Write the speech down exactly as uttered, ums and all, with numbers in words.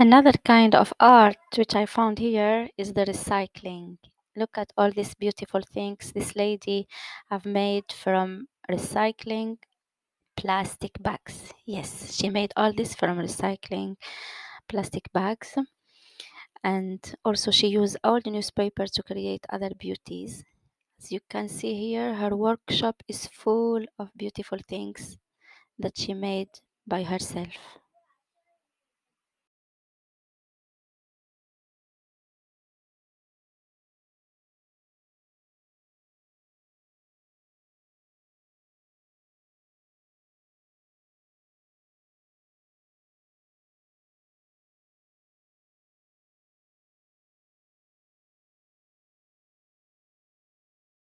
Another kind of art which I found here is the recycling. Look at all these beautiful things this lady have made from recycling plastic bags. Yes, she made all this from recycling plastic bags. And also she used old newspapers to create other beauties. As you can see here, her workshop is full of beautiful things that she made by herself.